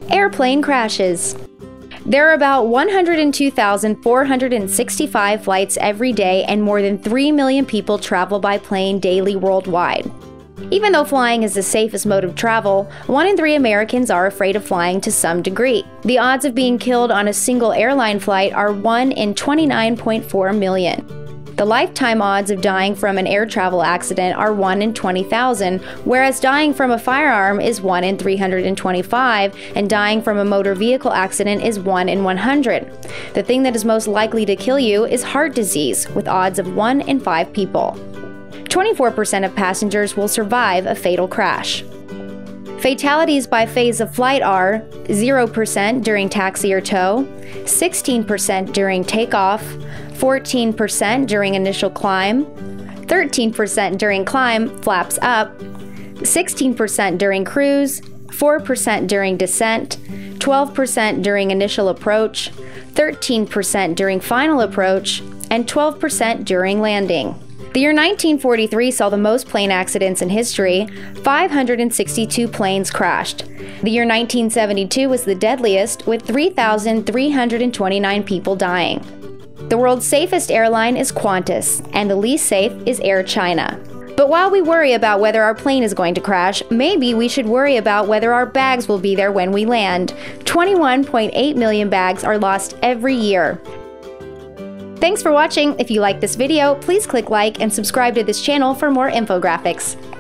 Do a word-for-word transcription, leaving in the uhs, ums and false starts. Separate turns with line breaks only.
Airplane crashes. There are about one hundred two thousand four hundred sixty-five flights every day, and more than three million people travel by plane daily worldwide. Even though flying is the safest mode of travel, one in three Americans are afraid of flying to some degree. The odds of being killed on a single airline flight are one in twenty-nine point four million. The lifetime odds of dying from an air travel accident are one in twenty thousand, whereas dying from a firearm is one in three hundred twenty-five, and dying from a motor vehicle accident is one in one hundred. The thing that is most likely to kill you is heart disease, with odds of one in five people. twenty-four percent of passengers will survive a fatal crash. Fatalities by phase of flight are zero percent during taxi or tow, sixteen percent during takeoff, fourteen percent during initial climb, thirteen percent during climb flaps up, sixteen percent during cruise, four percent during descent, twelve percent during initial approach, thirteen percent during final approach, and twelve percent during landing. The year nineteen forty-three saw the most plane accidents in history. five hundred sixty-two planes crashed. The year nineteen seventy-two was the deadliest, with three thousand three hundred twenty-nine people dying. The world's safest airline is Qantas, and the least safe is Air China. But while we worry about whether our plane is going to crash, maybe we should worry about whether our bags will be there when we land. twenty-one point eight million bags are lost every year. Thanks for watching. If you like this video, please click like and subscribe to this channel for more infographics.